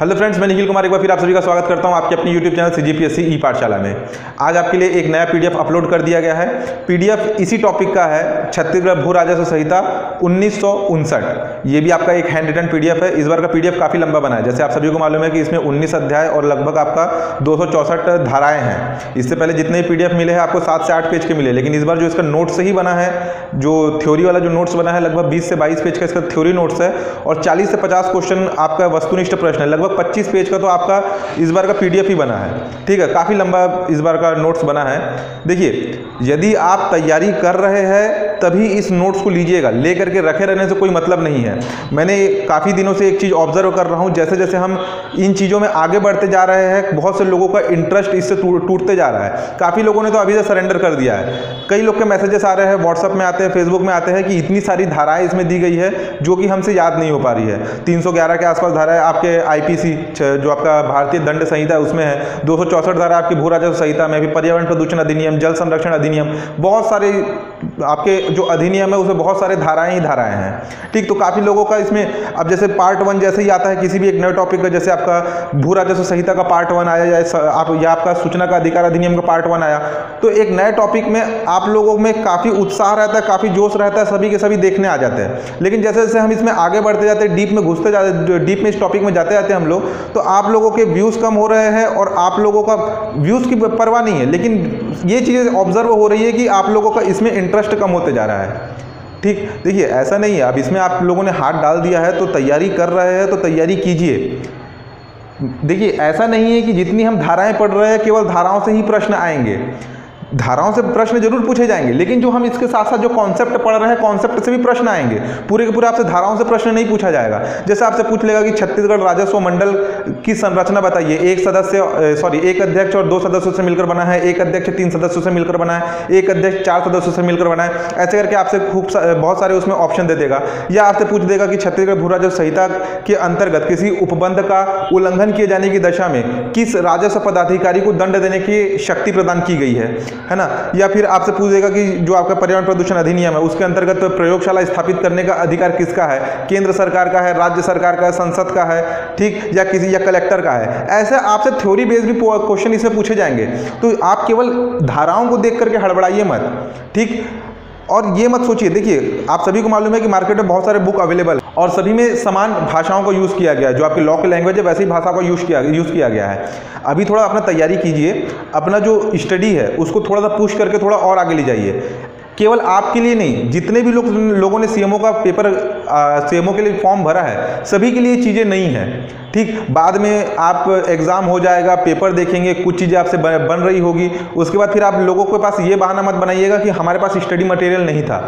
Hello friends, मैं निखिल कुमार एक बार फिर आप सभी का स्वागत करता हूं आपके अपनी यूट्यूब चैनल सीजीपीएससी ई पाठशाला में। आज आपके लिए एक नया पीडीएफ अपलोड कर दिया गया है। पीडीएफ इसी टॉपिक का है, छत्तीसगढ़ भू राजस्व संहिता 1959। ये भी आपका एक हैंड रिटन पीडीएफ है। इस बार का पीडीएफ काफ़ी लंबा बना है। जैसे आप सभी को मालूम है कि इसमें 19 अध्याय और लगभग आपका 264 धाराएँ हैं। इससे पहले जितने पीडीएफ मिले हैं आपको 7 से 8 पेज के मिले, लेकिन इस बार जो इसका नोट्स से ही बना है, जो थ्योरी वाला जो नोट्स बना है, लगभग 20 से 22 पेज का इसका थ्योरी नोट्स है और 40 से 50 क्वेश्चन आपका वस्तुनिष्ठ प्रश्न है। लगभग 25 पेज का तो आपका इस बार का पीडीएफ ही बना है। ठीक है, काफ़ी लंबा इस बार का नोट्स बना है। देखिए, यदि आप तैयारी कर रहे हैं तभी इस नोट्स को लीजिएगा, लेकर के रखे रहने से कोई मतलब नहीं है। मैंने काफ़ी दिनों से एक चीज़ ऑब्जर्व कर रहा हूँ, जैसे जैसे हम इन चीज़ों में आगे बढ़ते जा रहे हैं, बहुत से लोगों का इंटरेस्ट इससे टूटते जा रहा है। काफ़ी लोगों ने तो अभी से सरेंडर कर दिया है। कई लोग के मैसेजेस आ रहे हैं, व्हाट्सअप में आते हैं, फेसबुक में आते हैं कि इतनी सारी धाराएँ इसमें दी गई है जो कि हमसे याद नहीं हो पा रही है। 311 के आसपास धारा है आपके आईपीसी जो आपका भारतीय दंड संहिता है उसमें है, 264 धारा आपकी भू राजस्व संहिता में भी, पर्यावरण प्रदूषण अधिनियम, जल संरक्षण अधिनियम, बहुत सारे आपके जो अधिनियम है उसमें बहुत सारे धाराएं ही धाराएं हैं। ठीक, तो काफ़ी लोगों का इसमें अब जैसे पार्ट 1 जैसे ही आता है किसी भी एक नए टॉपिक का, जैसे आपका भू राजस्व संहिता का पार्ट 1 आया या आपका सूचना का अधिकार अधिनियम का पार्ट 1 आया, तो एक नए टॉपिक में आप लोगों में काफ़ी उत्साह रहता है, काफ़ी जोश रहता है, सभी के सभी देखने आ जाते हैं। लेकिन जैसे जैसे हम इसमें आगे बढ़ते जाते हैं, डीप में घुसते जाते, डीप में इस टॉपिक में जाते जाते हम लोग, तो आप लोगों के व्यूज़ कम हो रहे हैं और आप लोगों का व्यूज़ की परवाह नहीं है, लेकिन ये चीज़ें ऑब्जर्व हो रही है कि आप लोगों का इसमें इंटरेस्ट कम होते जा रहा है। ठीक, देखिए ऐसा नहीं है, अब इसमें आप लोगों ने हाथ डाल दिया है तो तैयारी कर रहे हैं तो तैयारी कीजिए। देखिए, ऐसा नहीं है कि जितनी हम धाराएं पढ़ रहे हैं केवल धाराओं से ही प्रश्न आएंगे। धाराओं से प्रश्न जरूर पूछे जाएंगे, लेकिन जो हम इसके साथ साथ जो कॉन्सेप्ट पढ़ रहे हैं, कॉन्सेप्ट से भी प्रश्न आएंगे। पूरे के पूरे आपसे धाराओं से प्रश्न नहीं पूछा जाएगा। जैसे आपसे पूछ लेगा कि छत्तीसगढ़ राजस्व मंडल की संरचना बताइए, एक अध्यक्ष और 2 सदस्यों से मिलकर बना है, एक अध्यक्ष 3 सदस्यों से मिलकर बना है, एक अध्यक्ष 4 सदस्यों से मिलकर बना है, ऐसे करके आपसे बहुत सारे उसमें ऑप्शन दे देगा। या आपसे पूछ देगा कि छत्तीसगढ़ भू राजस्व संहिता के अंतर्गत किसी उपबंध का उल्लंघन किए जाने की दशा में किस राजस्व पदाधिकारी को दंड देने की शक्ति प्रदान की गई है ना। या फिर आपसे पूछेगा कि जो आपका पर्यावरण प्रदूषण अधिनियम है उसके अंतर्गत प्रयोगशाला स्थापित करने का अधिकार किसका है, केंद्र सरकार का है, राज्य सरकार का है, संसद का है, ठीक, या कलेक्टर का है। ऐसे आपसे थ्योरी बेस्ड भी क्वेश्चन इसमें पूछे जाएंगे। तो आप केवल धाराओं को देख करके हड़बड़ाइए मत, ठीक। और ये मत सोचिए, देखिए आप सभी को मालूम है कि मार्केट में बहुत सारे बुक अवेलेबल है और सभी में समान भाषाओं को यूज़ किया गया है। जो आपकी लॉ की लैंग्वेज है वैसी भाषा को यूज़ किया गया है। अभी थोड़ा अपना तैयारी कीजिए, अपना जो स्टडी है उसको थोड़ा सा पुश करके थोड़ा और आगे ले जाइए। केवल आपके लिए नहीं, जितने भी लोगों ने सीएमओ का पेपर सीएमओ के लिए फॉर्म भरा है, सभी के लिए चीज़ें नई हैं। ठीक, बाद में आप एग्ज़ाम हो जाएगा, पेपर देखेंगे, कुछ चीज़ें आपसे बन रही होगी, उसके बाद फिर आप लोगों के पास ये बहाना मत बनाइएगा कि हमारे पास स्टडी मटेरियल नहीं था।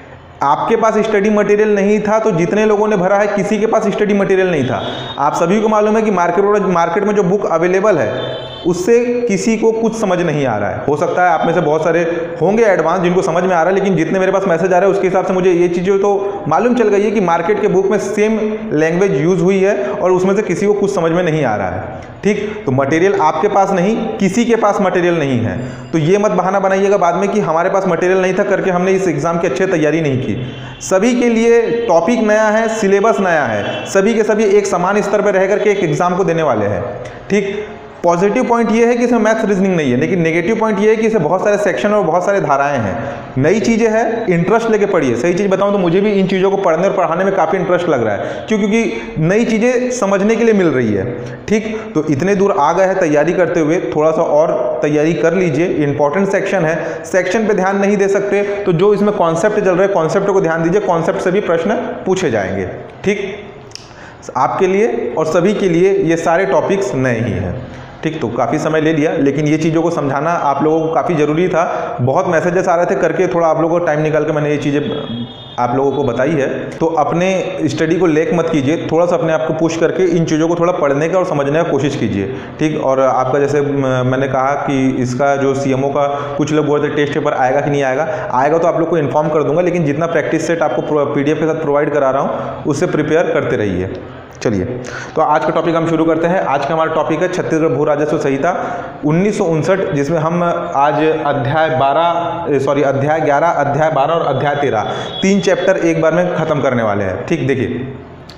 आपके पास स्टडी मटेरियल नहीं था तो जितने लोगों ने भरा है किसी के पास स्टडी मटेरियल नहीं था। आप सभी को मालूम है कि मार्केट में जो बुक अवेलेबल है उससे किसी को कुछ समझ नहीं आ रहा है। हो सकता है आप में से बहुत सारे होंगे एडवांस जिनको समझ में आ रहा है, लेकिन जितने मेरे पास मैसेज आ रहे हैं उसके हिसाब से मुझे ये चीज़ें तो मालूम चल गई है कि मार्केट के बुक में सेम लैंग्वेज यूज़ हुई है और उसमें से किसी को कुछ समझ में नहीं आ रहा है। ठीक, तो मटेरियल आपके पास नहीं, किसी के पास मटेरियल नहीं है, तो ये मत बहाना बनाइएगा बाद में कि हमारे पास मटेरियल नहीं था करके हमने इस एग्ज़ाम की अच्छी तैयारी नहीं की। सभी के लिए टॉपिक नया है, सिलेबस नया है, सभी के सभी एक समान स्तर पर रह करके एक एग्ज़ाम को देने वाले हैं। ठीक, पॉजिटिव पॉइंट ये है कि इसमें मैथ्स रीजनिंग नहीं है, लेकिन नेगेटिव पॉइंट ये है कि इसमें बहुत सारे सेक्शन और बहुत सारे धाराएं हैं। नई चीज़ें हैं, इंटरेस्ट लेके पढ़िए। सही चीज़ बताऊं तो मुझे भी इन चीज़ों को पढ़ने और पढ़ाने में काफ़ी इंटरेस्ट लग रहा है, क्योंकि नई चीज़ें समझने के लिए मिल रही है। ठीक, तो इतने दूर आ गए हैं तैयारी करते हुए, थोड़ा सा और तैयारी कर लीजिए। इंपॉर्टेंट सेक्शन है, सेक्शन पर ध्यान नहीं दे सकते तो जो इसमें कॉन्सेप्ट चल रहे हैं कॉन्सेप्ट को ध्यान दीजिए, कॉन्सेप्ट से भी प्रश्न पूछे जाएंगे। ठीक, आपके लिए और सभी के लिए ये सारे टॉपिक्स नए ही हैं। ठीक, तो काफ़ी समय ले लिया, लेकिन ये चीज़ों को समझाना आप लोगों को काफ़ी ज़रूरी था। बहुत मैसेजेस आ रहे थे करके थोड़ा आप लोगों को टाइम निकाल के मैंने ये चीज़ें आप लोगों को बताई है। तो अपने स्टडी को लेक मत कीजिए, थोड़ा सा अपने आप को पुश करके इन चीज़ों को थोड़ा पढ़ने का और समझने का कोशिश कीजिए। ठीक, और आपका जैसे मैंने कहा कि इसका जो सीएमओ का कुछ लोग बोलते हैं टेस्ट पेपर आएगा कि नहीं आएगा तो आप लोग को इन्फॉर्म कर दूंगा, लेकिन जितना प्रैक्टिस सेट आपको पीडीएफ के साथ प्रोवाइड करा रहा हूँ उससे प्रिपेयर करते रहिए। चलिए, तो आज का टॉपिक हम शुरू करते हैं। आज का हमारा टॉपिक है छत्तीसगढ़ भू राजस्व संहिता 1959, जिसमें हम आज अध्याय 11, अध्याय 12 और अध्याय 13 तीन चैप्टर एक बार में खत्म करने वाले हैं। ठीक, देखिए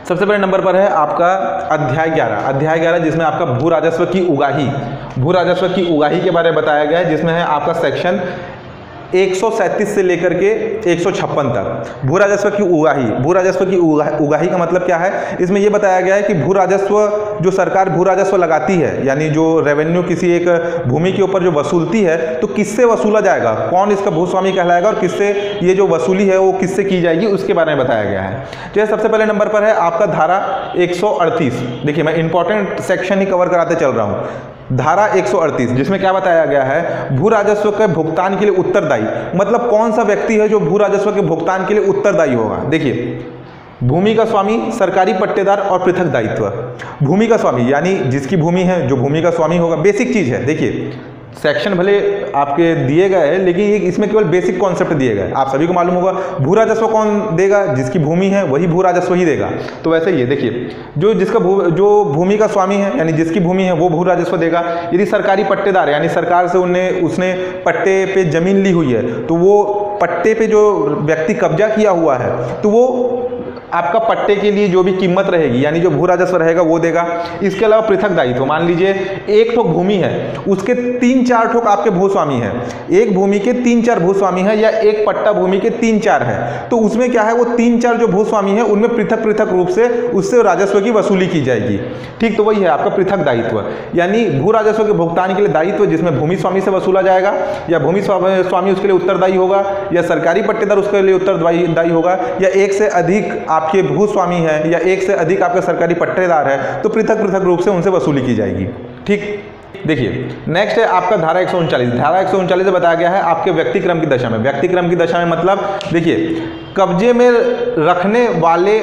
सबसे पहले नंबर पर है आपका अध्याय 11। अध्याय 11 जिसमें आपका भू राजस्व की उगाही के बारे में बताया गया है, जिसमें है आपका सेक्शन 137 से लेकर के 156 तक। भू राजस्व की उगाही का मतलब क्या है? इसमें यह बताया गया है कि भू राजस्व जो सरकार भू राजस्व लगाती है, यानी जो रेवेन्यू किसी एक भूमि के ऊपर जो वसूलती है, तो किससे वसूला जाएगा, कौन इसका भूस्वामी कहलाएगा और किससे ये जो वसूली है वो किससे की जाएगी, उसके बारे में बताया गया है। तो सबसे पहले नंबर पर है आपका धारा 138। देखिए मैं इंपॉर्टेंट सेक्शन ही कवर कराते चल रहा हूँ। धारा 138 जिसमें क्या बताया गया है, भू राजस्व के भुगतान के लिए उत्तरदायी, मतलब कौन सा व्यक्ति है जो भू राजस्व के भुगतान के लिए उत्तरदायी होगा। देखिए, भूमि का स्वामी, सरकारी पट्टेदार और पृथक दायित्व। भूमि का स्वामी यानी जिसकी भूमि है, जो भूमि का स्वामी होगा, बेसिक चीज है। देखिए सेक्शन भले आपके दिए गए हैं, लेकिन इसमें केवल बेसिक कॉन्सेप्ट दिए गए। आप सभी को मालूम होगा भू राजस्व कौन देगा, जिसकी भूमि है वही भू राजस्व ही देगा। तो वैसे ही देखिए, जो भूमि का स्वामी है यानी जिसकी भूमि है वो भू राजस्व देगा। यदि सरकारी पट्टेदार यानी सरकार से उसने पट्टे पे जमीन ली हुई है, तो वो पट्टे पे जो व्यक्ति कब्जा किया हुआ है, तो वो आपका पट्टे के लिए जो भी कीमत रहेगी यानी जो भू राजस्व रहेगा वो देगा। इसके अलावा पृथक दायित्व, मान लीजिए एक ठोक भूमि है, उसके 3-4 ठोक आपके भूस्वामी है, एक भूमि के 3-4 भूस्वामी है या एक पट्टा भूमि के 3-4 है, तो उसमें क्या है, वो 3-4 जो भूस्वामी है उनमें पृथक पृथक रूप से उससे राजस्व की वसूली की जाएगी। ठीक, तो वही है आपका पृथक दायित्व, यानी भू राजस्व के भुगतान के लिए दायित्व जिसमें भूमि स्वामी से वसूला जाएगा, या भूमि स्वामी उसके लिए उत्तरदायी होगा, या सरकारी पट्टेदार उसके लिए उत्तरदायी होगा, या एक से अधिक आपके भूस्वामी है या एक से अधिक आपके सरकारी पट्टेदार है, तो पृथक पृथक रूप से उनसे वसूली की जाएगी। ठीक, देखिए नेक्स्ट है आपका धारा 139। धारा 139 से बताया गया है आपके व्यक्तिक्रम की दशा में। व्यक्तिक्रम की दशा में मतलब देखिए, कब्जे में रखने वाले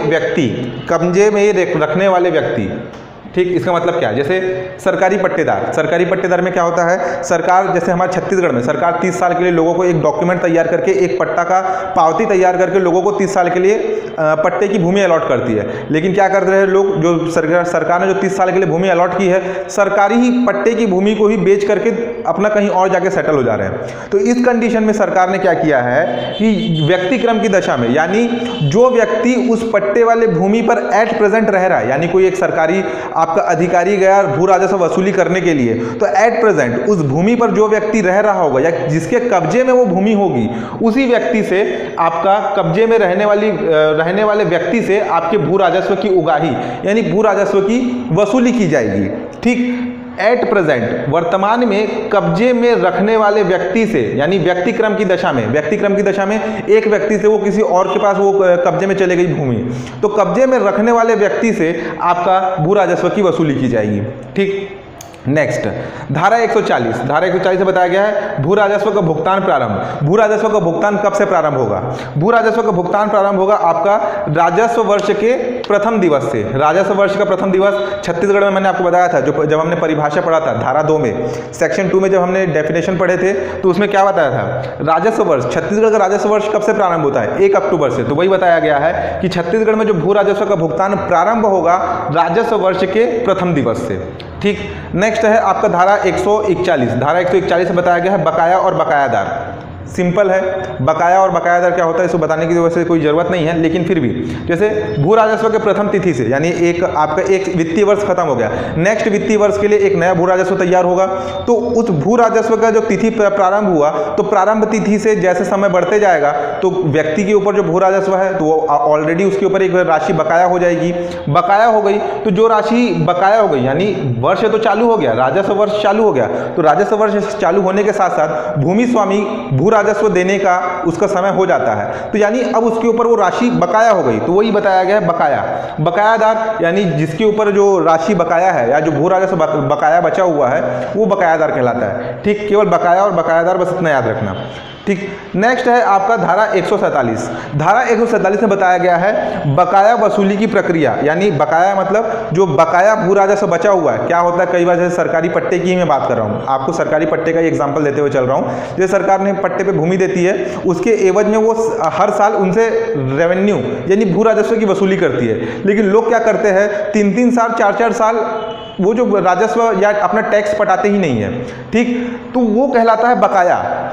व्यक्ति, ठीक, इसका मतलब क्या है, जैसे सरकारी पट्टेदार में क्या होता है, सरकार जैसे हमारे छत्तीसगढ़ में सरकार 30 साल के लिए लोगों को एक डॉक्यूमेंट तैयार करके, एक पट्टा का पावती तैयार करके लोगों को 30 साल के लिए पट्टे की भूमि अलॉट करती है। लेकिन क्या कर रहे हैं लोग, जो सरकार ने जो 30 साल के लिए भूमि अलॉट की है, सरकारी ही पट्टे की भूमि को ही बेच करके अपना कहीं और जाके सेटल हो जा रहे हैं। तो इस कंडीशन में सरकार ने क्या किया है कि व्यक्तिक्रम की दशा में, यानी जो व्यक्ति उस पट्टे वाले भूमि पर एट प्रेजेंट रह रहा है, यानी कोई एक सरकारी आपका अधिकारी गया भू राजस्व वसूली करने के लिए, तो एट प्रेजेंट उस भूमि पर जो व्यक्ति रह रहा होगा या जिसके कब्जे में वो भूमि होगी, उसी व्यक्ति से आपका कब्जे में रहने वाले व्यक्ति से आपके भू राजस्व की उगाही यानी भू राजस्व की वसूली की जाएगी। ठीक, एट प्रेजेंट वर्तमान में कब्जे में रखने वाले व्यक्ति से, यानी व्यक्तिक्रम की दशा में एक व्यक्ति से वो किसी और के पास वो कब्जे में चले गई भूमि, तो कब्जे में रखने वाले व्यक्ति से आपका भू राजस्व की वसूली की जाएगी। ठीक, नेक्स्ट धारा 140 से बताया गया है भू राजस्व का भुगतान प्रारंभ। भू राजस्व का भुगतान कब से प्रारंभ होगा? भू राजस्व का भुगतान प्रारंभ होगा आपका राजस्व वर्ष के प्रथम दिवस से। राजस्व वर्ष का प्रथम दिवस छत्तीसगढ़ में मैंने आपको बताया था, जब हमने परिभाषा पढ़ा था धारा 2 में, सेक्शन 2 में जब हमने डेफिनेशन पढ़े थे, तो उसमें क्या बताया था, राजस्व वर्ष, छत्तीसगढ़ का राजस्व वर्ष कब से प्रारंभ होता है? 1 अक्टूबर से। तो वही बताया गया है कि छत्तीसगढ़ में जो भू राजस्व का भुगतान प्रारंभ होगा राजस्व वर्ष के प्रथम दिवस से। ठीक, नेक्स्ट है आपका धारा 141। धारा 141 से बताया गया है बकाया और बकायादार। सिंपल है, बकाया और बकायादार क्या होता है इसको बताने की वैसे कोई जरूरत नहीं है, लेकिन फिर भी जैसे भू राजस्व के प्रथम तिथि से, यानी आपका एक वित्तीय वर्ष खत्म हो गया, नेक्स्ट वित्तीय वर्ष के लिए एक नया भू राजस्व तैयार होगा, तो उस भू राजस्व का जो तिथि प्रारंभ हुआ, तो प्रारंभ तिथि से जैसे समय बढ़ते जाएगा तो व्यक्ति के ऊपर जो भू राजस्व है तो ऑलरेडी उसके ऊपर एक राशि बकाया हो जाएगी। बकाया हो गई तो जो राशि बकाया हो गई, यानी वर्ष तो चालू हो गया, राजस्व वर्ष चालू हो गया, तो राजस्व वर्ष चालू होने के साथ साथ भूमि स्वामी भू राजस्व देने का उसका समय हो जाता है, तो यानी अब उसके ऊपर वो राशि बकाया हो गई, तो वही बताया गया है बकाया। बकायादार यानी जिसके ऊपर जो राशि बकाया है या जो भू राजस्व बकाया बचा हुआ है वो बकायादार कहलाता है। ठीक, केवल बकाया और बकायादार बस इतना याद रखना। ठीक, नेक्स्ट है आपका धारा 147। धारा 147 में बताया गया है बकाया वसूली की प्रक्रिया, यानी बकाया मतलब जो बकाया भू राजस्व बचा हुआ है। क्या होता है, कई बार जैसे सरकारी पट्टे की ही मैं बात कर रहा हूँ, आपको सरकारी पट्टे का एग्जांपल देते हुए चल रहा हूँ। जैसे सरकार ने पट्टे पे भूमि देती है, उसके एवज में वो हर साल उनसे रेवेन्यू यानी भू राजस्व की वसूली करती है, लेकिन लोग क्या करते हैं 3-3 साल 4-4 साल वो जो राजस्व या अपना टैक्स पटाते ही नहीं है। ठीक, तो वो कहलाता है बकाया।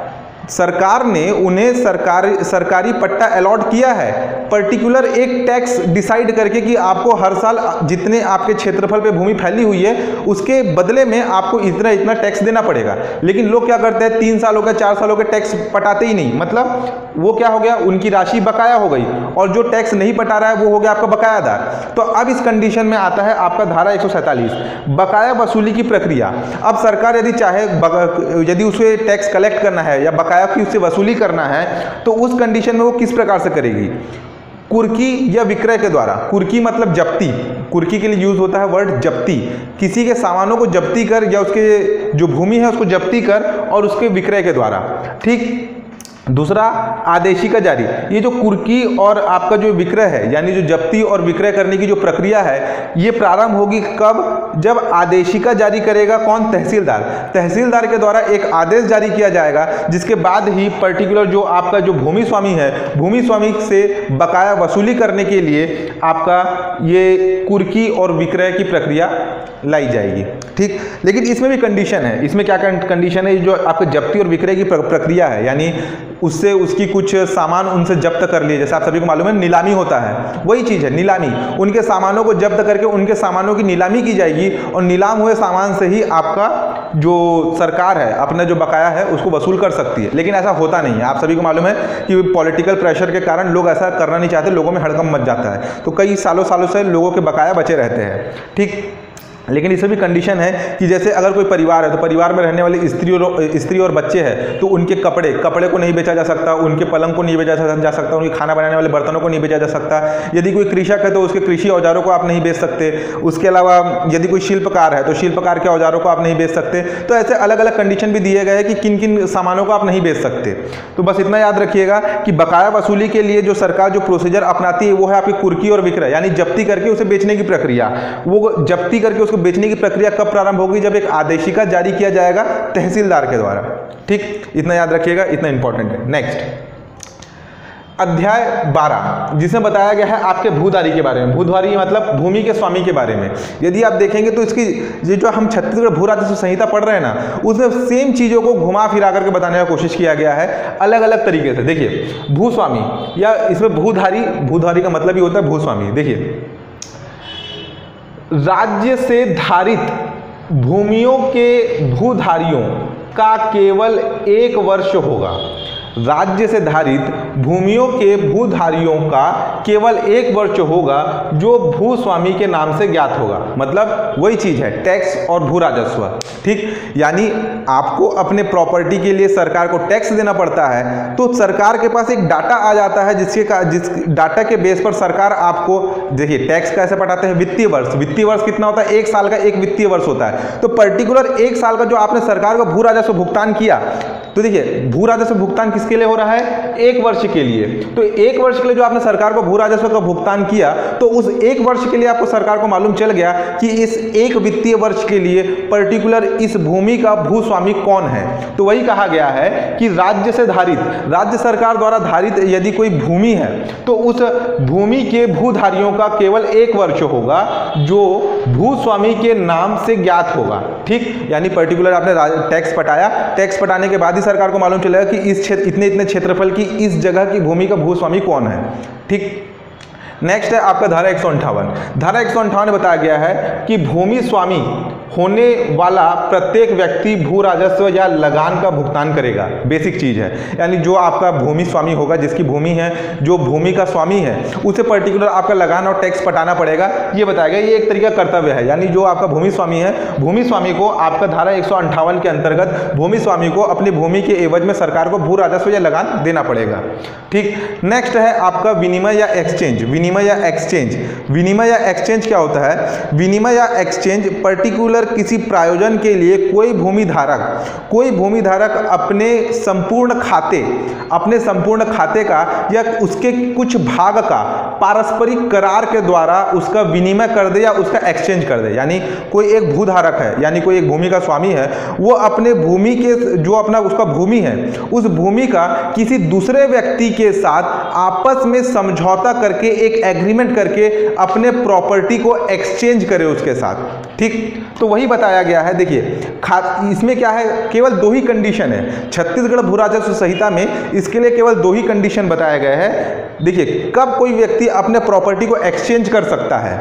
सरकार ने उन्हें सरकारी पट्टा अलॉट किया है, पर्टिकुलर एक टैक्स डिसाइड करके कि आपको हर साल जितने आपके क्षेत्रफल पे भूमि फैली हुई है उसके बदले में आपको इतना इतना टैक्स देना पड़ेगा। लेकिन लोग क्या करते हैं, 3 सालों के 4 सालों के टैक्स पटाते ही नहीं, मतलब वो क्या हो गया, उनकी राशि बकाया हो गई, और जो टैक्स नहीं पटा रहा है वो हो गया आपका बकायादार। तो अब इस कंडीशन में आता है आपका धारा 147 बकाया वसूली की प्रक्रिया। अब सरकार यदि चाहे यदि उसे टैक्स कलेक्ट करना है या बकाया की उससे वसूली करना है तो उस कंडीशन में वो किस प्रकार से करेगी, कुर्की या विक्रय के द्वारा। कुर्की मतलब जब्ती, कुर्की के लिए यूज होता है वर्ड जब्ती, किसी के सामानों को जब्ती कर या उसके जो भूमि है उसको जब्ती कर और उसके विक्रय के द्वारा। ठीक। दूसरा आदेशिका जारी, ये जो कुर्की और आपका जो विक्रय है यानी जो जब्ती और विक्रय करने की जो प्रक्रिया है ये प्रारंभ होगी कब, जब आदेशिका जारी करेगा कौन, तहसीलदार। तहसीलदार के द्वारा एक आदेश जारी किया जाएगा जिसके बाद ही पर्टिकुलर जो आपका जो भूमि स्वामी है, भूमि स्वामी से बकाया वसूली करने के लिए आपका ये कुर्की और विक्रय की प्रक्रिया लाई जाएगी। ठीक। लेकिन इसमें भी कंडीशन है, इसमें क्या कंडीशन है, जो आपके जब्ती और विक्रय की प्रक्रिया है यानी उससे उसकी कुछ सामान उनसे जब्त कर लिए, जैसे आप सभी को मालूम है नीलामी होता है, वही चीज़ है नीलामी, उनके सामानों को जब्त करके उनके सामानों की नीलामी की जाएगी और नीलाम हुए सामान से ही आपका जो सरकार है अपना जो बकाया है उसको वसूल कर सकती है। लेकिन ऐसा होता नहीं है, आप सभी को मालूम है कि पॉलिटिकल प्रेशर के कारण लोग ऐसा करना नहीं चाहते, लोगों में हड़कंप मच जाता है, तो कई सालों से लोगों के बकाया बचे रहते हैं। ठीक। लेकिन इसमें भी कंडीशन है कि जैसे अगर कोई परिवार है तो परिवार में रहने वाली स्त्री और बच्चे हैं तो उनके कपड़े को नहीं बेचा जा सकता, उनके पलंग को नहीं बेचा जा सकता, उनके खाना बनाने वाले बर्तनों को नहीं बेचा जा सकता। यदि कोई कृषक है तो उसके कृषि औजारों को आप नहीं बेच सकते। उसके अलावा यदि कोई शिल्पकार है तो शिल्पकार के औजारों को आप नहीं बेच सकते। तो ऐसे अलग अलग कंडीशन भी दिए गए हैं कि किन किन सामानों को आप नहीं बेच सकते। तो बस इतना याद रखिएगा कि बकाया वसूली के लिए जो सरकार जो प्रोसीजर अपनाती है वो है आपकी कुर्की और विक्रय यानी जब्ती करके उसे बेचने की प्रक्रिया। वो जब्ती करके बेचने की प्रक्रिया कब प्रारंभ होगी, जब एक आदेशिका जारी किया जाएगा तहसीलदार के द्वारा। ठीक। इतना याद रखिएगा, इतना इंपॉर्टेंट है। नेक्स्ट अध्याय 12 जिसमें बताया गया है आपके भूधारी के बारे में। भूधारी मतलब भूमि के स्वामी के बारे में। यदि आप देखेंगे तो इसकी ये जो हम छत्तीसगढ़ भू राजस्व संहिता पढ़ रहे हैं ना उसमें सेम चीजों को घुमा फिरा करके बताने का कोशिश किया गया है अलग अलग तरीके से। देखिए भूस्वामी या इसमें भूधारी का मतलब ही होता है भूस्वामी। देखिए राज्य से धारित भूमियों के भूधारियों का केवल 1 वर्ष होगा। राज्य से धारित भूमियों के भूधारियों का केवल 1 वर्ष होगा जो भूस्वामी के नाम से ज्ञात होगा। मतलब वही चीज है टैक्स और भू राजस्व। ठीक। यानी आपको अपने प्रॉपर्टी के लिए सरकार को टैक्स देना पड़ता है तो सरकार के पास एक डाटा आ जाता है जिस डाटा के बेस पर सरकार आपको, देखिए टैक्स कैसे पटाते हैं, वित्तीय वर्ष। वित्तीय वर्ष कितना होता है, 1 साल का एक वित्तीय वर्ष होता है। तो पर्टिकुलर 1 साल का जो आपने सरकार को भू राजस्व भुगतान किया, तो देखिए भू राजस्व भुगतान किसके लिए हो रहा है, 1 वर्ष के लिए। तो 1 वर्ष के लिए जो आपने सरकार को भू राजस्व का भुगतान किया तो उस 1 वर्ष के लिए आपको सरकार को मालूम चल गया कि इस 1 वित्तीय वर्ष के लिए पर्टिकुलर इस भूमि का भूस्वामी कौन है। तो वही कहा गया है कि राज्य से धारित, राज्य सरकार द्वारा धारित यदि कोई भूमि है तो उस भूमि के भूधारियों का केवल 1 वर्ष होगा जो भूस्वामी के नाम से ज्ञात होगा। ठीक। यानी पर्टिकुलर आपने टैक्स पटाया, टैक्स पटाने के बाद ही सरकार को मालूम चलेगा कि इस क्षेत्र इतने क्षेत्रफल की इस जगह की भूमि का भूस्वामी कौन है। ठीक। नेक्स्ट है आपका धारा 158। धारा 158 में बताया गया है कि भूमि स्वामी होने वाला प्रत्येक व्यक्ति भू राजस्व या लगान का भुगतान करेगा। बेसिक चीज है, यानी जो आपका भूमि स्वामी होगा, जिसकी भूमि है, जो भूमि का स्वामी है, उसे पर्टिकुलर आपका लगान और टैक्स पटाना पड़ेगा, ये बताया गया। ये एक तरीका कर्तव्य है, यानी जो आपका भूमि स्वामी है, भूमि स्वामी को आपका धारा 158 के अंतर्गत भूमि स्वामी को अपनी भूमि के एवज में सरकार को भू राजस्व या लगान देना पड़ेगा। ठीक। नेक्स्ट है आपका विनिमय या एक्सचेंज। विनिमय या एक्सचेंज, विनिमय या एक्सचेंज क्या होता है? विनिमय या एक्सचेंज पर्टिकुलर किसी प्रायोजन के लिए कोई भूमिधारक अपने संपूर्ण खाते का या उसके कुछ भाग का पारस्परिक करार के द्वारा उसका विनिमय कर दे या उसका एक्सचेंज कर दे। यानी कोई एक भूधारक है, यानी कोई एक भूमि का स्वामी है, वो अपने भूमि के जो अपना उसका भूमि है, उस भूमि का किसी दूसरे व्यक्ति के साथ आपस में समझौता करके एक एग्रीमेंट करके अपने प्रॉपर्टी को एक्सचेंज करे उसके साथ। ठीक। तो वही बताया गया है। देखिए इसमें क्या है, केवल 2 ही कंडीशन है छत्तीसगढ़ भू राजस्व संहिता में, इसके लिए केवल 2 ही कंडीशन बताया गया है। देखिए कब कोई व्यक्ति अपने प्रॉपर्टी को एक्सचेंज कर सकता है,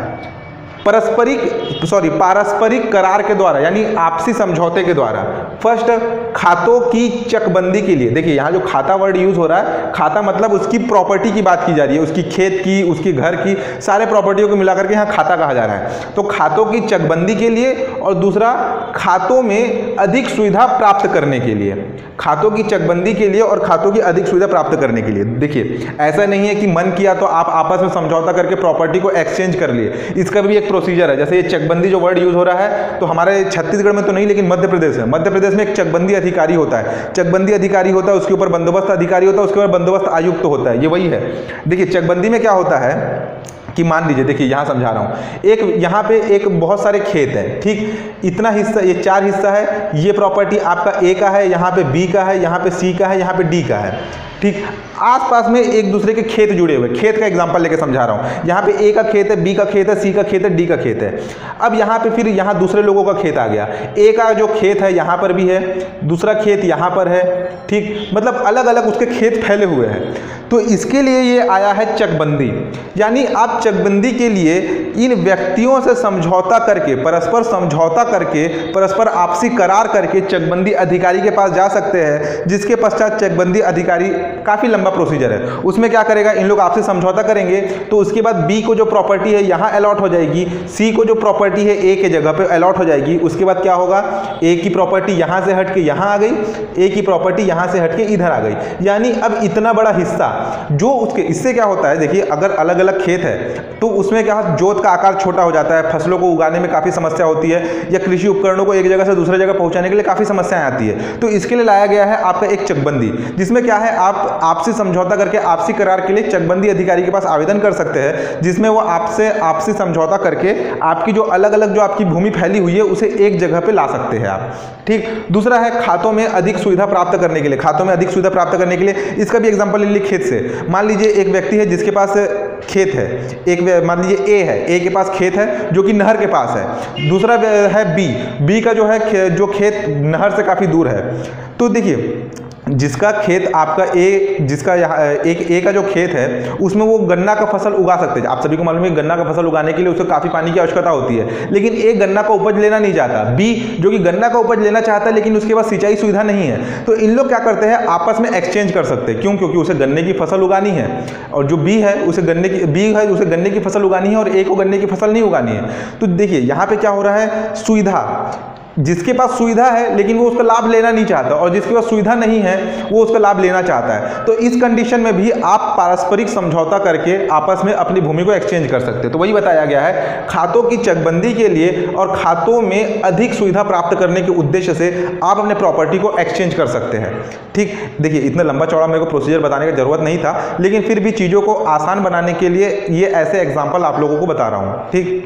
पारस्परिक करार के द्वारा, यानी आपसी समझौते के द्वारा। फर्स्ट, खातों की चकबंदी के लिए। देखिए यहाँ जो खाता वर्ड यूज हो रहा है, खाता मतलब उसकी प्रॉपर्टी की बात की जा रही है, उसकी खेत की, उसकी घर की, सारे प्रॉपर्टियों को मिलाकर के यहाँ खाता कहा जा रहा है। तो खातों की चकबंदी के लिए, और दूसरा खातों में अधिक सुविधा प्राप्त करने के लिए, खातों की चकबंदी के लिए और खातों की अधिक सुविधा प्राप्त करने के लिए। देखिए ऐसा नहीं है कि मन किया तो आप आपस में समझौता करके प्रॉपर्टी को एक्सचेंज कर लिए, इसका भी एक प्रोसीजर है। जैसे ये चकबंदी जो वर्ड यूज हो रहा है, तो हमारे छत्तीसगढ़ में तो नहीं, लेकिन मध्य प्रदेश में, मध्य प्रदेश में एक चकबंदी अधिकारी होता है, चकबंदी अधिकारी होता है, उसके ऊपर बंदोबस्त अधिकारी होता है, उसके ऊपर बंदोबस्त आयुक्त होता है, ये वही है। देखिए चकबंदी में क्या होता है कि मान लीजिए, देखिए यहाँ समझा रहा हूँ, एक यहाँ पे एक बहुत सारे खेत है, ठीक, इतना हिस्सा, ये 4 हिस्सा है, ये प्रॉपर्टी आपका ए का है, यहाँ पे बी का है, यहाँ पे सी का है, यहाँ पे डी का है, ठीक। आसपास में एक दूसरे के खेत जुड़े हुए, खेत का एग्जांपल लेके समझा रहा हूँ। यहाँ पे ए का खेत है, बी का खेत है, सी का खेत है, डी का खेत है। अब यहाँ पे फिर यहाँ दूसरे लोगों का खेत आ गया, ए का जो खेत है यहाँ पर भी है, दूसरा खेत यहाँ पर है, ठीक, मतलब अलग अलग उसके खेत फैले हुए हैं। तो इसके लिए ये आया है चकबंदी, यानी आप चकबंदी के लिए इन व्यक्तियों से समझौता करके, परस्पर समझौता करके, परस्पर आपसी करार करके चकबंदी अधिकारी के पास जा सकते हैं, जिसके पश्चात चकबंदी अधिकारी, काफ़ी लंबा प्रोसीजर है, उसमें क्या करेगा, इन लोग आपसे समझौता करेंगे, तो उसके बाद बी को जो प्रॉपर्टी है यहाँ अलॉट हो जाएगी, सी को जो प्रॉपर्टी है ए के जगह पे अलॉट हो जाएगी, उसके बाद क्या होगा, ए की प्रॉपर्टी यहाँ से हट के यहाँ आ गई, ए की प्रॉपर्टी यहाँ से हट के इधर आ गई, यानी अब इतना बड़ा हिस्सा जो उसके, इससे क्या होता है, देखिए अगर अलग अलग खेत है तो उसमें क्या, जोत का आकार छोटा हो जाता है, फसलों को उगाने में काफ़ी समस्या होती है, या कृषि उपकरणों को एक जगह से दूसरी जगह पहुँचाने के लिए काफ़ी समस्याएं आती है। तो इसके लिए लाया गया है आपका एक चकबंदी, जिसमें क्या है, आप आपसी समझौता करके आपसी करार के लिए चकबंदी अधिकारी के पास आवेदन कर सकते हैं, जिसमें वो आपसे आपसी समझौता करके आपकी जो अलग अलग जो आपकी भूमि फैली हुई है उसे एक जगह पे ला सकते हैं आप, ठीक। दूसरा है खातों में अधिक सुविधा प्राप्त करने के लिए, खातों में अधिक सुविधा प्राप्त करने के लिए, इसका भी एग्जांपल ले लीजिए खेत से। मान लीजिए एक व्यक्ति है जिसके पास खेत है, एक मान लीजिए ए है, ए के पास खेत है जो कि नहर के पास है, दूसरा है बी का जो है जो खेत नहर से काफ़ी दूर है। तो देखिए जिसका खेत आपका ए, जिसका यहाँ एक ए का जो खेत है उसमें वो गन्ना का फसल उगा सकते हैं। आप सभी को मालूम है गन्ना का फसल उगाने के लिए उसे काफ़ी पानी की आवश्यकता होती है, लेकिन ए गन्ना का उपज लेना नहीं चाहता, बी जो कि गन्ना का उपज लेना चाहता है लेकिन उसके पास सिंचाई सुविधा नहीं है। तो इन लोग क्या करते हैं, आपस में एक्सचेंज कर सकते हैं। क्यों? क्योंकि उसे गन्ने की फसल उगानी है और जो बी है उसे गन्ने की फसल उगानी है और ए को गन्ने की फसल नहीं उगानी है। तो देखिए यहाँ पे क्या हो रहा है, सुविधा, जिसके पास सुविधा है लेकिन वो उसका लाभ लेना नहीं चाहता और जिसके पास सुविधा नहीं है वो उसका लाभ लेना चाहता है। तो इस कंडीशन में भी आप पारस्परिक समझौता करके आपस में अपनी भूमि को एक्सचेंज कर सकते हैं। तो वही बताया गया है, खातों की चकबंदी के लिए और खातों में अधिक सुविधा प्राप्त करने के उद्देश्य से आप अपने प्रॉपर्टी को एक्सचेंज कर सकते हैं, ठीक। देखिए इतना लंबा चौड़ा मेरे को प्रोसीजर बताने की जरूरत नहीं था, लेकिन फिर भी चीज़ों को आसान बनाने के लिए ये ऐसे एग्जाम्पल आप लोगों को बता रहा हूँ, ठीक।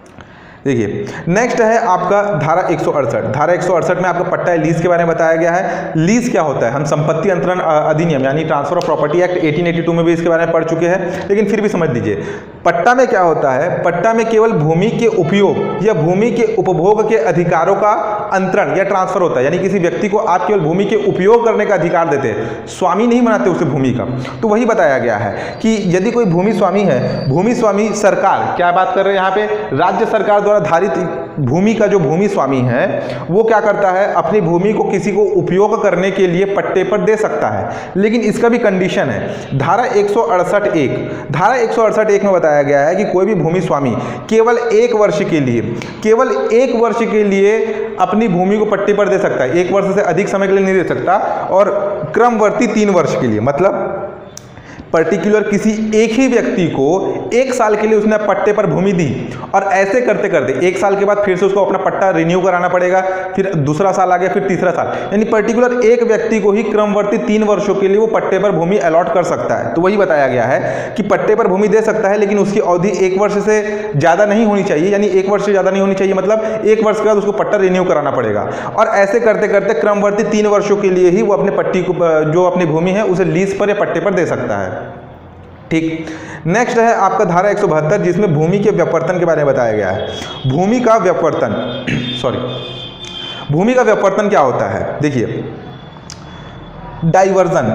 देखिए नेक्स्ट है आपका धारा 168। धारा 168 में आपका पट्टा लीज के बारे में बताया गया है। लीज क्या होता है, हम संपत्ति अंतरण अधिनियम यानी ट्रांसफर ऑफ प्रॉपर्टी एक्ट 1882 में भी इसके बारे में पढ़ चुके हैं, लेकिन फिर भी समझ लीजिए। पट्टा में क्या होता है, पट्टा में केवल भूमि के उपयोग या भूमि के उपभोग के अधिकारों का अंतरण या ट्रांसफर होता है, यानी किसी व्यक्ति को आप केवल भूमि के उपयोग करने का अधिकार देते हैं, स्वामी नहीं बनाते उसे भूमि का। तो वही बताया गया है कि यदि कोई भूमि स्वामी है, भूमि स्वामी सरकार, क्या बात कर रहे हैं यहाँ पे, राज्य सरकार द्वारा धारित भूमि का जो भूमि स्वामी है वो क्या करता है, अपनी भूमि को किसी को उपयोग करने के लिए पट्टे पर दे सकता है, लेकिन इसका भी कंडीशन है। धारा 168(1), धारा 168(1) में बताया गया है कि कोई भी भूमि स्वामी केवल 1 वर्ष के लिए, केवल 1 वर्ष के लिए अपनी भूमि को पट्टे पर दे सकता है, 1 वर्ष से अधिक समय के लिए नहीं दे सकता, और क्रमवर्ती 3 वर्ष के लिए, मतलब पर्टिकुलर किसी एक ही व्यक्ति को 1 साल के लिए उसने पट्टे पर भूमि दी और ऐसे करते करते 1 साल के बाद फिर से उसको अपना पट्टा रिन्यू कराना पड़ेगा, फिर दूसरा साल आ गया, फिर तीसरा साल, यानी पर्टिकुलर एक व्यक्ति को ही क्रमवर्ती 3 वर्षों के लिए वो पट्टे पर भूमि अलॉट कर सकता है। तो वही बताया गया है कि पट्टे पर भूमि दे सकता है, लेकिन उसकी अवधि 1 वर्ष से ज़्यादा नहीं होनी चाहिए, यानी 1 वर्ष से ज़्यादा नहीं होनी चाहिए, मतलब 1 वर्ष के बाद उसको पट्टा रिन्यू कराना पड़ेगा। और ऐसे करते करते क्रमवर्ती 3 वर्षों के लिए ही वो अपने पट्टी को, जो अपनी भूमि है उसे लीज पर या पट्टे पर दे सकता है। ठीक। नेक्स्ट है आपका धारा 172 जिसमें भूमि के व्यापर्तन के बारे में बताया गया है। भूमि का व्यापर्तन भूमि का व्यापर्तन क्या होता है? देखिए, डाइवर्जन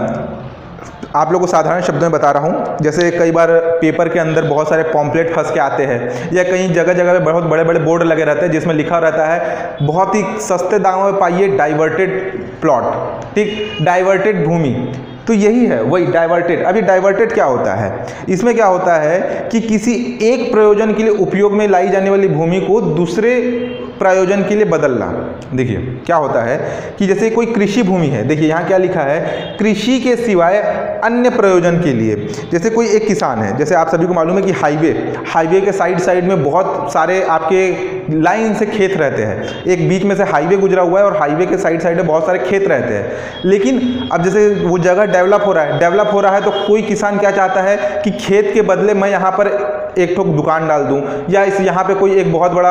आप लोगों को साधारण शब्दों में बता रहा हूँ। जैसे कई बार पेपर के अंदर बहुत सारे पॉम्पलेट फंस के आते हैं या कहीं जगह जगह पे बहुत बड़े बड़े बोर्ड लगे रहते हैं जिसमें लिखा रहता है बहुत ही सस्ते दामों में पाइए डाइवर्टेड प्लॉट, ठीक, डाइवर्टेड भूमि। तो यही है वही डाइवर्टेड। अभी डाइवर्टेड क्या होता है? इसमें क्या होता है कि किसी एक प्रयोजन के लिए उपयोग में लाई जाने वाली भूमि को दूसरे प्रयोजन के लिए बदलना। देखिए क्या होता है कि जैसे कोई कृषि भूमि है, देखिए यहाँ क्या लिखा है, कृषि के सिवाय अन्य प्रयोजन के लिए। जैसे कोई एक किसान है, जैसे आप सभी को मालूम है कि हाईवे के साइड में बहुत सारे आपके लाइन से खेत रहते हैं। एक बीच में से हाईवे गुजरा हुआ है और हाईवे के साइड में बहुत सारे खेत रहते हैं। लेकिन अब जैसे वो जगह डेवलप हो रहा है तो कोई किसान क्या चाहता है कि खेत के बदले मैं यहाँ पर एक ठोक दुकान डाल दूं या इस यहाँ पे कोई एक बहुत बड़ा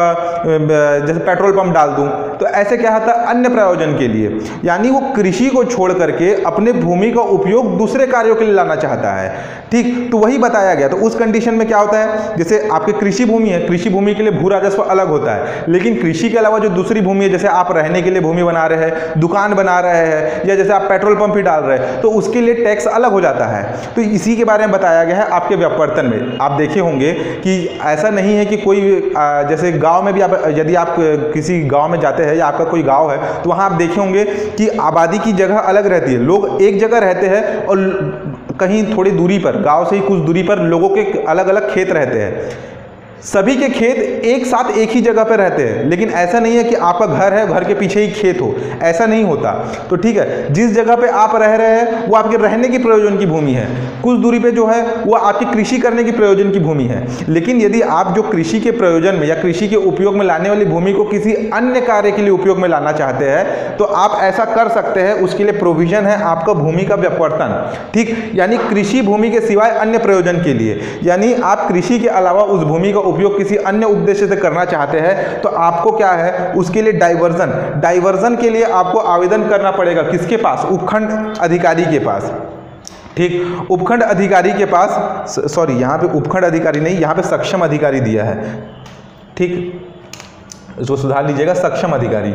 आपका जैसे पेट्रोल पंप डाल दूं। तो ऐसे क्या होता है, अन्य प्रयोजन के लिए, यानी वो कृषि को छोड़ करके अपने भूमि का उपयोग दूसरे कार्यों के लिए लाना चाहता है। ठीक, तो वही बताया गया। तो उस कंडीशन में क्या होता है, जैसे आपकी कृषि भूमि है, कृषि भूमि के लिए भू राजस्व अलग होता है, लेकिन कृषि के अलावा जो दूसरी भूमि है, जैसे आप रहने के लिए भूमि बना रहे हैं, दुकान बना रहे हैं या जैसे आप पेट्रोल पंप ही डाल रहे हैं, तो उसके लिए टैक्स अलग हो जाता है। तो इसी के बारे में बताया गया है आपके व्यापर्तन में। आप देखे होंगे कि ऐसा नहीं है कि कोई जैसे गांव में भी आप यदि आप किसी गांव में जाते हैं या आपका कोई गांव है तो वहां आप देखे होंगे कि आबादी की जगह अलग रहती है। लोग एक जगह रहते हैं और कहीं थोड़ी दूरी पर, गांव से ही कुछ दूरी पर लोगों के अलग अलग खेत रहते हैं। सभी के खेत एक साथ एक ही जगह पर रहते हैं, लेकिन ऐसा नहीं है कि आपका घर है, घर के पीछे ही खेत हो, ऐसा नहीं होता। तो ठीक है, जिस जगह पे आप रह रहे हैं वो आपके रहने की प्रयोजन की भूमि है, कुछ दूरी पे जो है वो आपकी कृषि करने की प्रयोजन की भूमि है। लेकिन यदि आप जो कृषि के प्रयोजन में या कृषि के उपयोग में लाने वाली भूमि को किसी अन्य कार्य के लिए उपयोग में लाना चाहते हैं तो आप ऐसा कर सकते हैं। उसके लिए प्रोविजन है आपका भूमि का व्यापर्तन। ठीक, यानी कृषि भूमि के सिवाय अन्य प्रयोजन के लिए, यानी आप कृषि के अलावा उस भूमि का उपयोग किसी अन्य उद्देश्य से करना चाहते हैं तो आपको क्या है, उसके लिए डाइवर्जन के लिए आपको आवेदन करना पड़ेगा। किसके पास? उपखंड अधिकारी के पास। ठीक, उपखंड अधिकारी के पास, सॉरी यहाँ पे उपखंड अधिकारी नहीं, यहाँ पे सक्षम अधिकारी दिया है। ठीक, इसको सुधार लीजिएगा, सक्षम अधिकारी।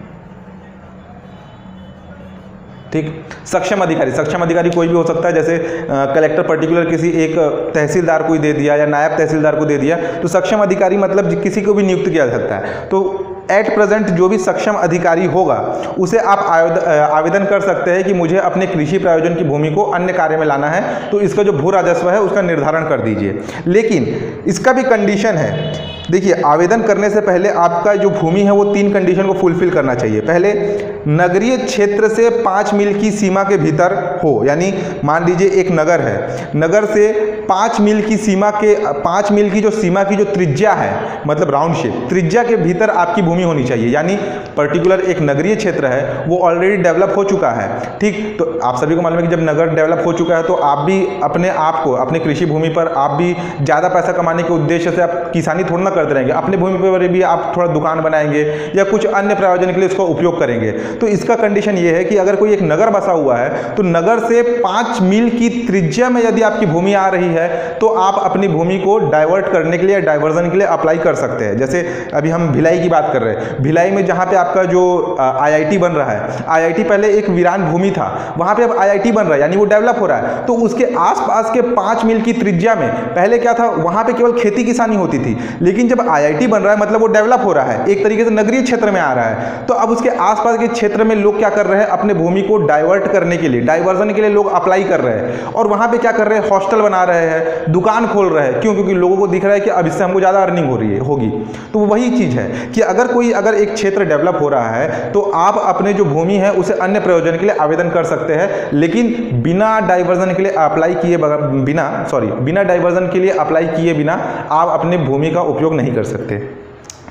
ठीक, सक्षम अधिकारी कोई भी हो सकता है। जैसे कलेक्टर पर्टिकुलर किसी एक तहसीलदार को ही दे दिया या नायब तहसीलदार को दे दिया, तो सक्षम अधिकारी मतलब किसी को भी नियुक्त किया जा सकता है। तो एट प्रेजेंट जो भी सक्षम अधिकारी होगा उसे आप आवेदन कर सकते हैं कि मुझे अपने कृषि प्रयोजन की भूमि को अन्य कार्य में लाना है, तो इसका जो भू राजस्व है उसका निर्धारण कर दीजिए। लेकिन इसका भी कंडीशन है। देखिए, आवेदन करने से पहले आपका जो भूमि है वो 3 कंडीशन को फुलफिल करना चाहिए। पहले, नगरीय क्षेत्र से 5 मील की सीमा के भीतर हो, यानी मान लीजिए एक नगर है, नगर से 5 मील की सीमा के 5 मील की जो सीमा की जो त्रिज्या है, मतलब राउंड शेप त्रिज्या के भीतर आपकी भूमि होनी चाहिए। यानी पर्टिकुलर एक नगरीय क्षेत्र है वो ऑलरेडी डेवलप हो चुका है। ठीक, तो आप सभी को मालूम है कि जब नगर डेवलप हो चुका है तो आप भी अपने आप को, अपने कृषि भूमि पर आप भी ज़्यादा पैसा कमाने के उद्देश्य से आप किसानी थोड़ा ना करते रहेंगे, अपने भूमि पर भी आप थोड़ा दुकान बनाएंगे या कुछ अन्य प्रयोजन के लिए इसका उपयोग करेंगे। तो इसका कंडीशन ये है कि अगर कोई एक नगर बसा हुआ है तो नगर से 5 मील की त्रिज्या में यदि आपकी भूमि आ रही है तो आप अपनी भूमि को डाइवर्ट करने के लिए, डाइवर्जन के लिए अप्लाई कर सकते हैं। जैसे अभी हम भिलाई की बात कर रहे हैं, भिलाई में जहाँ पे आपका जो IIT बन रहा है, IIT पहले एक वीरान भूमि था, वहाँ पे अब IIT बन रहा है, यानी वो डेवलप हो रहा है। तो उसके आसपास के 5 मील की त्रिज्या में पहले क्या था, वहाँ पे केवल खेती किसानी होती थी, लेकिन जब IIT बन रहा है मतलब वो डेवलप हो रहा है, एक तरीके से नगरीय क्षेत्र में आ रहा है। तो अब उसके आसपास के क्षेत्र में लोग क्या कर रहे हैं, अपने भूमि को डाइवर्ट करने के लिए, डाइवर्जन के लिए लोग अप्लाई कर रहे हैं और वहाँ पे क्या कर रहे हैं, हॉस्टल बना रहे हैं, दुकान खोल रहे हैं। क्यों? क्योंकि लोगों को दिख रहा है कि अब इससे हमको ज़्यादा अर्निंग होगी। तो वही चीज़ है कि अगर एक क्षेत्र डेवलप हो रहा है तो आप अपने जो भूमि है उसे अन्य प्रयोजन के लिए आवेदन कर सकते हैं, लेकिन बिना डाइवर्जन के लिए अप्लाई किए बिना डाइवर्जन के लिए अप्लाई किए बिना आप अपने भूमि का उपयोग नहीं कर सकते।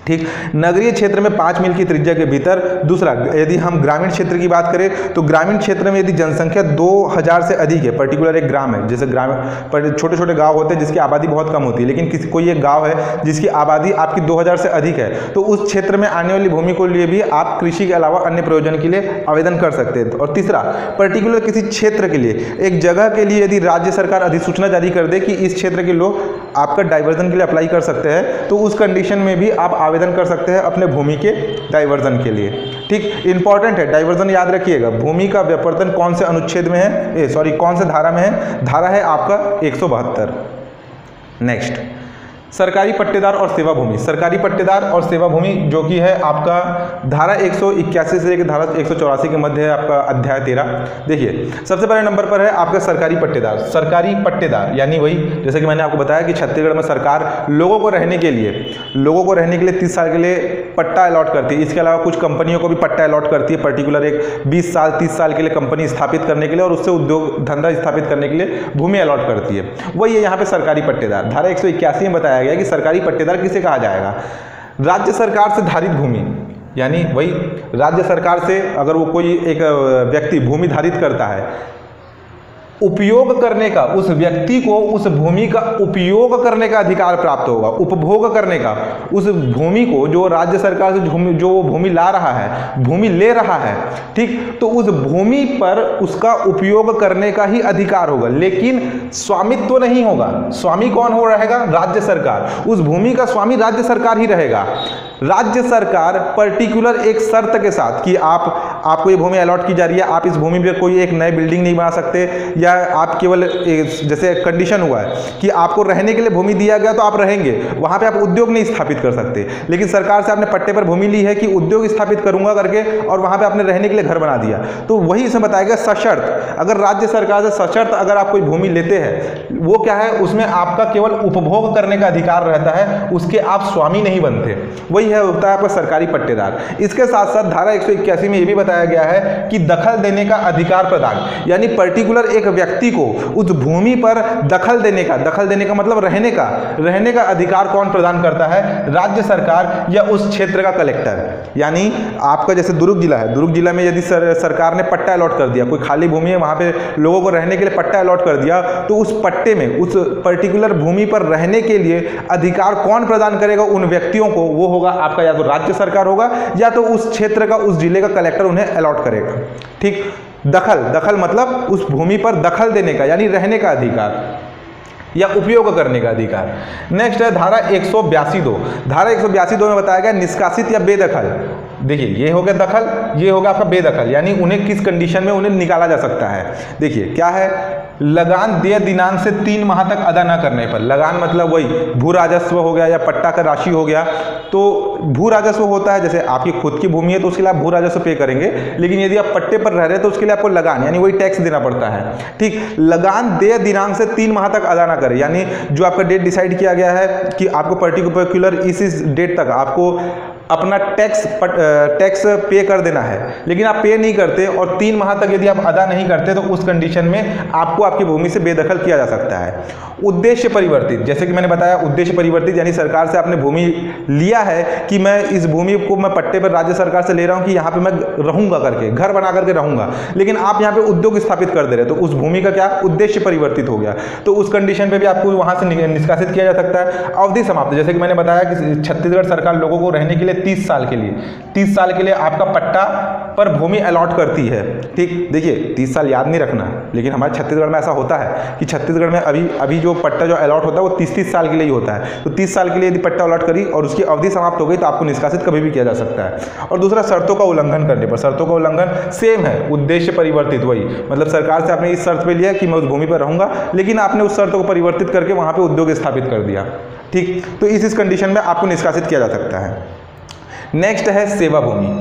ठीक। नगरीय क्षेत्र में 5 मील की त्रिज्या के भीतर। दूसरा, यदि हम ग्रामीण क्षेत्र की बात करें तो ग्रामीण क्षेत्र में यदि जनसंख्या 2000 से अधिक है, पर्टिकुलर एक ग्राम है, जैसे ग्रामीण पर छोटे छोटे गांव होते हैं जिसकी आबादी बहुत कम होती है, लेकिन कोई एक गांव है जिसकी आबादी आपकी 2000 से अधिक है, तो उस क्षेत्र में आने वाली भूमि को लिए भी आप कृषि के अलावा अन्य प्रयोजन के लिए आवेदन कर सकते हैं। और तीसरा, पर्टिकुलर किसी क्षेत्र के लिए, एक जगह के लिए यदि राज्य सरकार अधिसूचना जारी कर दे कि इस क्षेत्र के लोग आपका डाइवर्जन के लिए अप्लाई कर सकते हैं, तो उस कंडीशन में भी आप आवेदन कर सकते हैं अपने भूमि के डाइवर्जन के लिए। ठीक, इंपॉर्टेंट है डाइवर्जन, याद रखिएगा। भूमि का व्यापर्तन कौन से अनुच्छेद में है, कौन से धारा में है? धारा है आपका 172। नेक्स्ट, सरकारी पट्टेदार और सेवा भूमि। सरकारी पट्टेदार और सेवा भूमि जो कि है आपका धारा 181 से लेकर धारा 184 के मध्य है आपका अध्याय 13। देखिए, सबसे पहले नंबर पर है आपका सरकारी पट्टेदार। सरकारी पट्टेदार यानी वही, जैसे कि मैंने आपको बताया कि छत्तीसगढ़ में सरकार लोगों को रहने के लिए 30 साल के लिए पट्टा अलॉट करती है। इसके अलावा कुछ कंपनियों को भी पट्टा अलॉट करती है, पर्टिकुलर एक 20 साल 30 साल के लिए कंपनी स्थापित करने के लिए और उससे उद्योग धंधा स्थापित करने के लिए भूमि अलॉट करती है। वही है यहाँ पे सरकारी पट्टेदार। धारा 181 में बताया गया कि सरकारी पट्टेदार किसे कहा जाएगा? राज्य सरकार से धारित भूमि, यानी वही राज्य सरकार से अगर वो कोई एक व्यक्ति भूमि धारित करता है, उपयोग करने का, उस व्यक्ति को उस भूमि का उपयोग करने का अधिकार प्राप्त होगा, उपभोग करने का। उस भूमि को जो राज्य सरकार से जो भूमि ला रहा है, भूमि ले रहा है, ठीक, तो उस भूमि पर उसका उपयोग करने का ही अधिकार होगा, लेकिन स्वामित्व नहीं होगा। स्वामी कौन हो रहेगा? राज्य सरकार। उस भूमि का स्वामी राज्य सरकार ही रहेगा। राज्य सरकार पर्टिकुलर एक शर्त के साथ कि आपको ये भूमि अलॉट की जा रही है, आप इस भूमि पर कोई एक नए बिल्डिंग नहीं बना सकते, या आप केवल जैसे कंडीशन हुआ है कि आपको रहने के लिए भूमि दिया गया तो आप रहेंगे, वहां पे आप उद्योग नहीं स्थापित कर सकते। लेकिन सरकार से आपने पट्टे पर भूमि ली है कि उद्योग स्थापित करूंगा करके, और वहां पे आपने रहने के लिए घर बना दिया, तो वही इसमें बताया गया सशर्त। अगर राज्य सरकार से सशर्त अगर आप कोई भूमि लेते हैं, वो क्या है, उसमें आपका केवल उपभोग करने का अधिकार रहता है, उसके आप स्वामी नहीं बनते। वही है, होता है आपका सरकारी पट्टेदार। इसके साथ साथ धारा 181 में यह भी बताया गया है कि दखल देने का अधिकार प्रदान, यानी पर्टिकुलर एक व्यक्ति को उस भूमि पर दखल देने का मतलब रहने का अधिकार कौन प्रदान करता है? राज्य सरकार या उस क्षेत्र का कलेक्टर। यानी आपका जैसे दुर्ग जिला है, दुर्ग जिला में यदि सरकार ने पट्टा अलॉट कर दिया, कोई खाली भूमि है, वहां पे लोगों को रहने के लिए पट्टा अलॉट कर दिया, तो उस पट्टे में उस पर्टिकुलर भूमि पर रहने के लिए अधिकार कौन प्रदान करेगा उन व्यक्तियों को? वो होगा आपका या तो राज्य सरकार होगा, या तो उस क्षेत्र का, उस जिले का कलेक्टर उन्हें अलॉट करेगा। ठीक, दखल मतलब उस भूमि पर दखल देने का, यानी रहने का अधिकार या उपयोग करने का अधिकार। नेक्स्ट है धारा 182। धारा 182 में बताया गया निष्कासित या बेदखल। देखिए, ये हो गया दखल, ये होगा आपका बेदखल, यानी उन्हें किस कंडीशन में उन्हें निकाला जा सकता है। देखिए क्या है, लगान देय दिनांक से 3 माह तक अदा न करने पर। लगान मतलब वही भू राजस्व हो गया या पट्टा का राशि हो गया। तो भू राजस्व होता है, जैसे आपकी खुद की भूमि है तो उसके लिए आप भू राजस्व पे करेंगे, लेकिन यदि आप पट्टे पर रह रहे हैं तो उसके लिए आपको लगान यानी वही टैक्स देना पड़ता है। ठीक, लगान देय दिनांक से 3 माह तक अदा न करें, यानी जो आपका डेट डिसाइड किया गया है कि आपको पर्टिकुलर इस डेट तक आपको अपना टैक्स पे कर देना है, लेकिन आप पे नहीं करते और 3 माह तक यदि आप अदा नहीं करते तो उस कंडीशन में आपको आपकी भूमि से बेदखल किया जा सकता है। उद्देश्य परिवर्तित, जैसे कि मैंने बताया उद्देश्य परिवर्तित यानी सरकार से आपने भूमि लिया है कि मैं इस भूमि को मैं पट्टे पर राज्य सरकार से ले रहा हूं कि यहाँ पे मैं रहूंगा करके, घर बना करके रहूंगा, लेकिन आप यहाँ पे उद्योग स्थापित कर दे रहे, तो उस भूमि का क्या उद्देश्य परिवर्तित हो गया, तो उस कंडीशन पे भी आपको वहां से निष्कासित किया जा सकता है। अवधि समाप्त, जैसे कि मैंने बताया कि छत्तीसगढ़ सरकार लोगों को रहने के लिए 30 साल के लिए आपका पट्टा पर भूमि अलॉट करती है। ठीक, देखिए 30 साल याद नहीं रखना, लेकिन हमारे छत्तीसगढ़ में ऐसा होता है कि छत्तीसगढ़ में अभी जो पट्टा जो अलॉट होता है वो 30 साल के लिए ही होता है। तो 30 साल के लिए यदि पट्टा अलॉट करी और उसकी अवधि समाप्त हो गई तो आपको निष्कासित कभी भी किया जा सकता है। और दूसरा, शर्तों का उल्लंघन करने पर। शर्तों का उल्लंघन सेम है, उद्देश्य परिवर्तित, वही मतलब सरकार से आपने इस शर्त पे लिया कि मैं उस भूमि पर रहूंगा, लेकिन आपने उस शर्तों को परिवर्तित करके वहां पे उद्योग स्थापित कर दिया। ठीक, तो इस कंडीशन में आपको निष्कासित किया जा सकता है। नेक्स्ट है सेवा भूमि।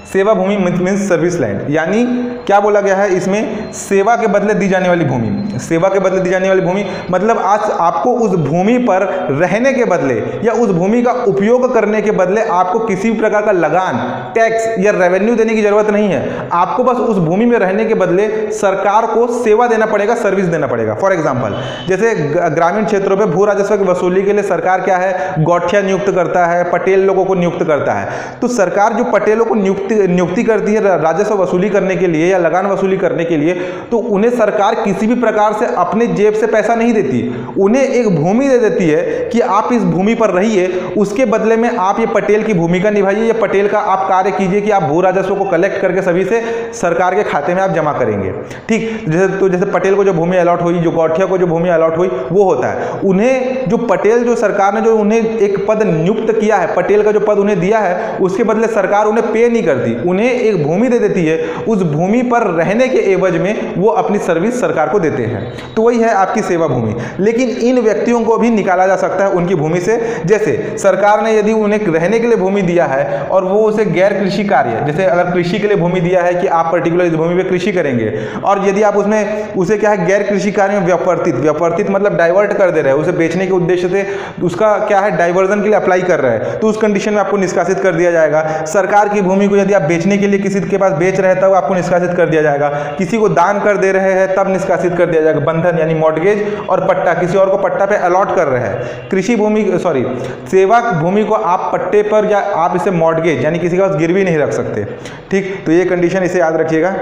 सेवा भूमि मीन्स सर्विस लैंड, यानी क्या बोला गया है इसमें, सेवा के बदले दी जाने वाली भूमि। सेवा के बदले दी जाने वाली भूमि मतलब आज आपको उस भूमि पर रहने के बदले या उस भूमि का उपयोग करने के बदले आपको किसी भी प्रकार का लगान, टैक्स या रेवेन्यू देने की जरूरत नहीं है। आपको बस उस भूमि में रहने के बदले सरकार को सेवा देना पड़ेगा, सर्विस देना पड़ेगा। फॉर एग्जाम्पल जैसे ग्रामीण क्षेत्रों में भू राजस्व की वसूली के लिए सरकार क्या है, गौठिया नियुक्त करता है, पटेल लोगों को नियुक्त करता है। तो सरकार जो पटेलों को नियुक्ति करती है राजस्व वसूली करने के लिए या लगान वसूली करने के लिए, तो उन्हें सरकार किसी भी प्रकार से अपने जेब से पैसा नहीं देती, उन्हें एक भूमि दे देती है कि आप इस भूमि पर रहिए, उसके बदले में आप ये पटेल की भूमिका निभाइए, या पटेल का आप कार्य कीजिए कि आप भू राजस्व को कलेक्ट करके सभी से सरकार के खाते में आप जमा करेंगे। ठीक, जैसे पटेल को जो भूमि अलॉट हुई, जो गौठिया को जो भूमि अलॉट हुई, वो होता है। उन्हें जो पटेल, जो सरकार ने जो उन्हें एक पद नियुक्त किया है, पटेल का जो पद उन्हें दिया है, उसके बदले सरकार उन्हें पे नहीं करती, उन्हें एक भूमि दे देती है, उस भूमि पर रहने के एवज में वो अपनी सर्विस सरकार को देते हैं। तो वही है आपकी सेवा भूमि। लेकिन इन व्यक्तियों को भी निकाला जा सकता है उनकी भूमि से। जैसे सरकार ने यदि उन्हें रहने के लिए भूमि दिया है और वो उसे गैर कृषि कार्य, जैसे अगर कृषि के लिए भूमि दिया है कि आप पर्टिकुलर इस भूमि पे कृषि करेंगे, और यदि आप उसमें उसे क्या है, गैर कृषि कार्य में व्यापर्तित मतलब डाइवर्ट कर दे रहे हैं, उसे बेचने के उद्देश्य से उसका क्या है, डाइवर्जन के लिए अप्लाई कर रहे हैं, तो उस कंडीशन में आपको निष्कासित कर दिया जाएगा। सरकार की भूमि को यदि आप बेचने के लिए किसी के पास बेच रहे हैं तब आपको निष्कासित कर दिया जाएगा। किसी को दान कर दे रहे हैं तब निष्कासित कर दिया जाएगा। बंधन यानी मॉर्गेज और पट्टा, किसी और को पट्टा पे अलॉट कर रहे हैं। कृषि भूमि सेवा भूमि को आप पट्टे पर या आप इसे मॉर्गेज यानी किसी के पास गिरवी नहीं रख सकते। ठीक, तो ये कंडीशन इसे याद रखिएगा।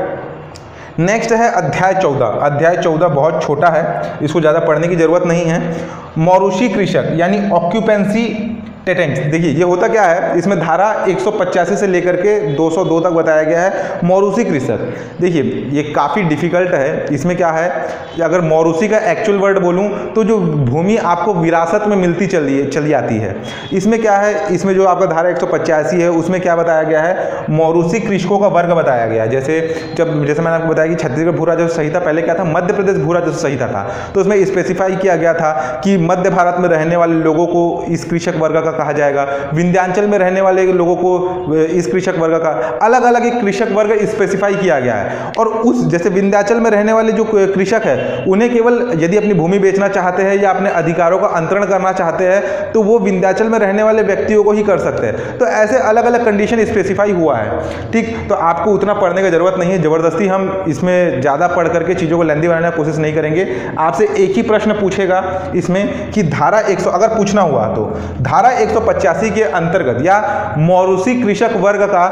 नेक्स्ट है अध्याय 14। अध्याय 14 बहुत छोटा है, इसको ज़्यादा पढ़ने की जरूरत नहीं है। मौरूषी कृषक यानी ऑक्यूपेंसी टेटेंट्स। देखिए ये होता क्या है, इसमें धारा 185 से लेकर के 202 तक बताया गया है। मौरूषी कृषक, देखिए ये काफ़ी डिफिकल्ट है। इसमें क्या है कि अगर मौरूषी का एक्चुअल वर्ड बोलूं तो जो भूमि आपको विरासत में मिलती चली आती है। इसमें क्या है, इसमें जो आपका धारा 185 है उसमें क्या बताया गया है, मौरूषी कृषकों का वर्ग बताया गया है। जैसे मैंने आपको बताया कि छत्तीसगढ़ भू राजस्व संहिता पहले क्या था, मध्य प्रदेश भू राजस्व संहिता था, तो उसमें स्पेसिफाई किया गया था कि मध्य भारत में रहने वाले लोगों को इस कृषक वर्ग का कहा जाएगा, विंध्याचल में रहने वाले लोगों को इस कृषक वर्ग का, अलग अलग एक कृषक वर्ग स्पेसिफाई किया गया है। और उस जैसे विंध्याचल में रहने वाले जो कृषक है उन्हें केवल यदि अपनी भूमि बेचना चाहते हैं या अपने अधिकारों का अंतरण करना चाहते हैं तो वो विंध्याचल में रहने वाले व्यक्तियों को ही कर सकते हैं। तो ऐसे अलग अलग कंडीशन स्पेसिफाई हुआ है। ठीक, तो आपको उतना पढ़ने की जरूरत नहीं है, जबरदस्ती हम इसमें ज़्यादा पढ़ करके चीज़ों को लेंदी बनाने की कोशिश नहीं करेंगे। आपसे एक ही प्रश्न पूछेगा इसमें कि धारा 100 अगर पूछना हुआ तो धारा 185 के अंतर्गत या मौरूषी कृषक वर्ग का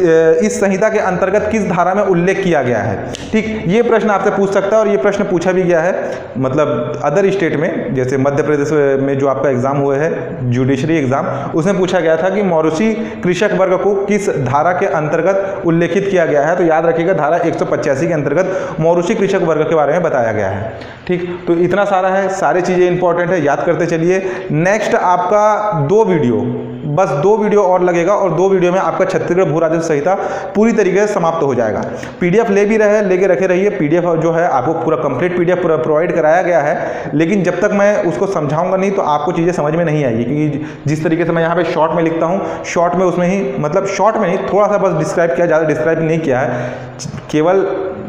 इस संहिता के अंतर्गत किस धारा में उल्लेख किया गया है। ठीक, ये प्रश्न आपसे पूछ सकता है और ये प्रश्न पूछा भी गया है, मतलब अदर स्टेट में, जैसे मध्य प्रदेश में जो आपका एग्जाम हुए है जुडिशरी एग्जाम, उसमें पूछा गया था कि मौरूषी कृषक वर्ग को किस धारा के अंतर्गत उल्लेखित किया गया है। तो याद रखिएगा धारा 185 के अंतर्गत मौरूषी कृषक वर्ग के बारे में बताया गया है। ठीक, तो इतना सारा है, सारी चीज़ें इंपॉर्टेंट है, याद करते चलिए। नेक्स्ट आपका 2 वीडियो, बस 2 वीडियो और लगेगा और 2 वीडियो में आपका छत्तीसगढ़ भू राजस्व संहिता पूरी तरीके से समाप्त हो जाएगा। पीडीएफ लेके रखे रहिए। पीडीएफ जो है आपको पूरा कंप्लीट पीडीएफ प्रोवाइड कराया गया है, लेकिन जब तक मैं उसको समझाऊंगा नहीं तो आपको चीज़ें समझ में नहीं आएगी, क्योंकि जिस तरीके से मैं यहाँ पे शॉर्ट में लिखता हूँ, शॉर्ट में उसमें ही मतलब शॉर्ट में नहीं, थोड़ा सा बस डिस्क्राइब किया, ज़्यादा डिस्क्राइब नहीं किया है। केवल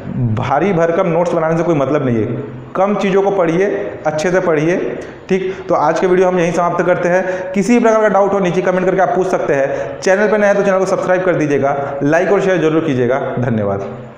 भारी भरकम नोट्स बनाने से कोई मतलब नहीं है, कम चीज़ों को पढ़िए, अच्छे से पढ़िए। ठीक, तो आज के वीडियो हम यहीं समाप्त करते हैं। किसी प्रकार का डाउट हो नीचे कमेंट करके आप पूछ सकते हैं। चैनल पर नए हैं तो चैनल को सब्सक्राइब कर दीजिएगा, लाइक और शेयर जरूर कीजिएगा। धन्यवाद।